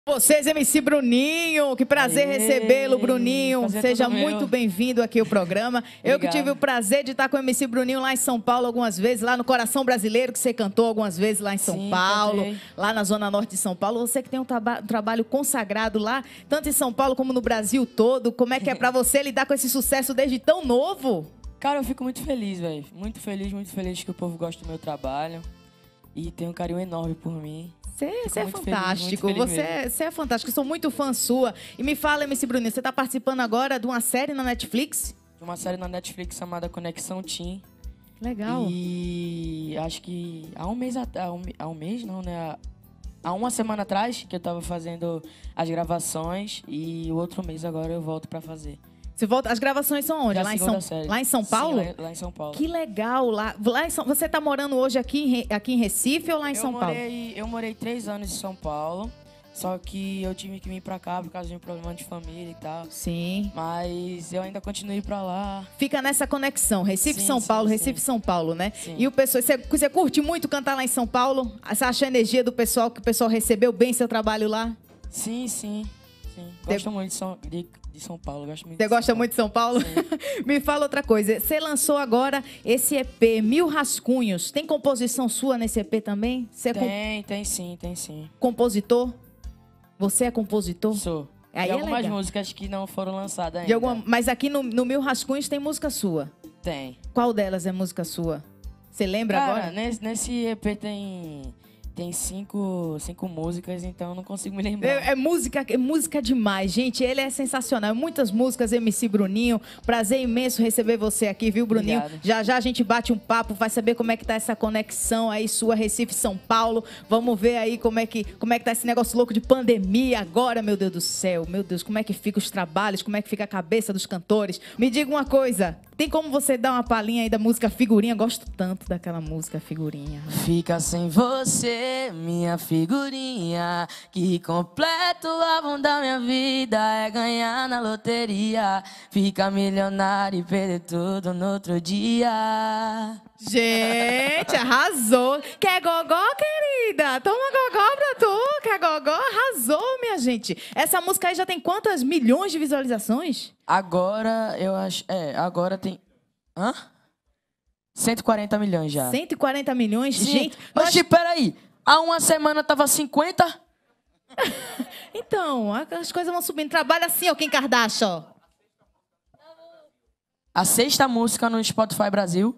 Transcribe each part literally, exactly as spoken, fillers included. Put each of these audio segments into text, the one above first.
Vocês, M C Bruninho, que prazer recebê-lo, Bruninho. Seja muito bem-vindo aqui ao programa. Eu que tive o prazer de estar com o M C Bruninho lá em São Paulo algumas vezes, lá no Coração Brasileiro, que você cantou algumas vezes lá em São Sim, Paulo, cantei. lá na Zona Norte de São Paulo. Você que tem um, traba um trabalho consagrado lá, tanto em São Paulo como no Brasil todo. Como é que é pra você lidar com esse sucesso desde tão novo? Cara, eu fico muito feliz, velho. Muito feliz, muito feliz que o povo gosta do meu trabalho. E tem um carinho enorme por mim. Você é muito fantástico, feliz, muito você, feliz é, você é fantástico, eu sou muito fã sua. E me fala, M C Bruninho, você está participando agora de uma série na Netflix? De uma série na Netflix chamada Conexão Teen. Legal. E acho que há um mês atrás, há um, há um mês não, né? Há uma semana atrás que eu tava fazendo as gravações e o outro mês agora eu volto pra fazer. Você volta, as gravações são onde? Da Lá em, segunda São, série. lá em São Paulo? Sim, lá, lá em São Paulo. Que legal. Lá, lá em São, você está morando hoje aqui em, Re- aqui em Recife ou lá em eu São morei, Paulo? Eu morei três anos em São Paulo, só que eu tive que vir pra cá por causa de um problema de família e tal. Sim. Mas eu ainda continuei pra lá. Fica nessa conexão, Recife-São Sim, Paulo, sim, Recife-São Paulo, né? Sim. E o pessoal, você, você curte muito cantar lá em São Paulo? Você acha a energia do pessoal, que o pessoal recebeu bem seu trabalho lá? Sim, sim, sim. Você- Gosto muito de São, de, de São Paulo. Gosto muito Você de gosta São muito de São Paulo? Me fala outra coisa. Você lançou agora esse E P, Mil Rascunhos. Tem composição sua nesse E P também? Você é Paulo. com- Tem, tem sim, tem sim. compositor? Você é compositor? Sou. Aí de é algumas legal. músicas que não foram lançadas ainda. De alguma... Mas aqui no, no Mil Rascunhos tem música sua. Tem. Qual delas é música sua? Você lembra Cara, agora? nesse, nesse E P tem, tem cinco, cinco músicas, então eu não consigo me lembrar. É, é música, é música demais, gente. Ele é sensacional. Muitas músicas, M C Bruninho. Prazer imenso receber você aqui, viu, Bruninho? Obrigado. Já já a gente bate um papo, vai saber como é que tá essa conexão aí sua, Recife, São Paulo. Vamos ver aí como é que, como é que tá esse negócio louco de pandemia agora, meu Deus do céu. Meu Deus, como é que fica os trabalhos, como é que fica a cabeça dos cantores. Me diga uma coisa, tem como você dar uma palhinha aí da música Figurinha? Gosto tanto daquela música Figurinha. Fica sem você, minha figurinha, que completo o álbum da minha vida é ganhar na loteria, fica milionário e perder tudo no outro dia. Gente, arrasou. Quer gogó, querida? Toma gogó pra tu. Quer gogó? Arrasou, minha gente. Essa música aí já tem quantas milhões de visualizações? Agora eu acho, é, agora tem, hã? cento e quarenta milhões já. cento e quarenta milhões? Sim. Gente, nós... Oxi, peraí, há uma semana tava cinquenta? Então, as coisas vão subindo. Trabalha assim, ó, Kim Kardashian, ó. A sexta música no Spotify Brasil.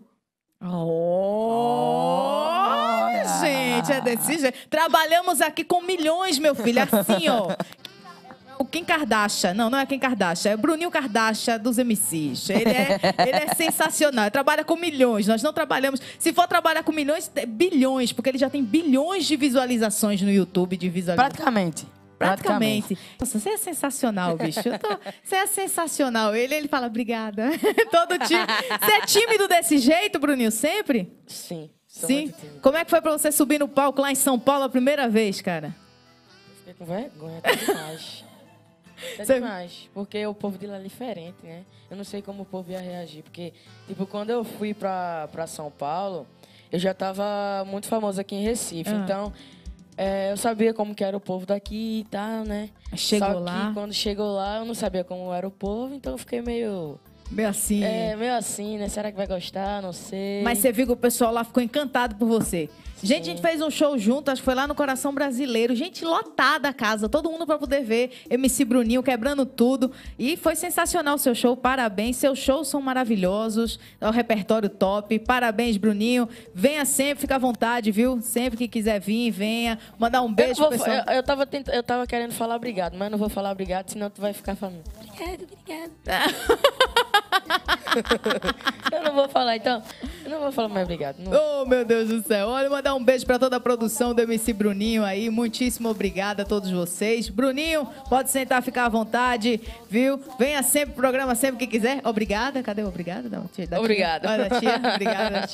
Olha, gente, é desse jeito. Trabalhamos aqui com milhões, meu filho, assim, ó. O Kim Kardashian, não, não é Kim Kardashian, é o Bruninho Kardashian dos M Cs. Ele é, ele é sensacional, ele trabalha com milhões, nós não trabalhamos... Se for trabalhar com milhões, é bilhões, porque ele já tem bilhões de visualizações no YouTube, de visualizações. Praticamente. Praticamente. Nossa, você é sensacional, bicho. Eu tô... Você é sensacional. Ele, ele fala, obrigada. Todo time. Você é tímido desse jeito, Bruninho, sempre? Sim. Sou Sim? muito tímido. Como é que foi pra você subir no palco lá em São Paulo a primeira vez, cara? Fiquei com vergonha, até demais. Até Você- demais. Porque o povo de lá é diferente, né? Eu não sei como o povo ia reagir. Porque, tipo, quando eu fui pra, pra São Paulo, eu já tava muito famoso aqui em Recife. Ah. Então, é, eu sabia como que era o povo daqui e tal, né? Chegou Só lá. que quando chegou lá, eu não sabia como era o povo. Então, eu fiquei meio... Meio assim. É, meio assim, né? Será que vai gostar? Não sei. Mas você viu que o pessoal lá ficou encantado por você. Gente, a gente fez um show junto, acho que foi lá no Coração Brasileiro. Gente, lotada a casa, todo mundo pra poder ver. M C Bruninho quebrando tudo. E foi sensacional o seu show, parabéns. Seus shows são maravilhosos, é o repertório top. Parabéns, Bruninho. Venha sempre, fica à vontade, viu? Sempre que quiser vir, venha. Mandar um Eu, beijo não pro vou, pessoal. eu, eu, tava tent... eu tava querendo falar obrigado, mas não vou falar obrigado, senão tu vai ficar falando. Obrigado, obrigado. Eu não vou falar, então. Eu não vou falar mais obrigado. Não. Oh, meu Deus do céu. Olha, mandar um beijo pra toda a produção do M C Bruninho aí. Muitíssimo obrigada a todos vocês. Bruninho, pode sentar, ficar à vontade, viu? Venha sempre pro programa, sempre que quiser. Obrigada. Cadê o obrigado? Não, tia, da tia. Obrigado. Olha, da tia. Obrigada, da tia.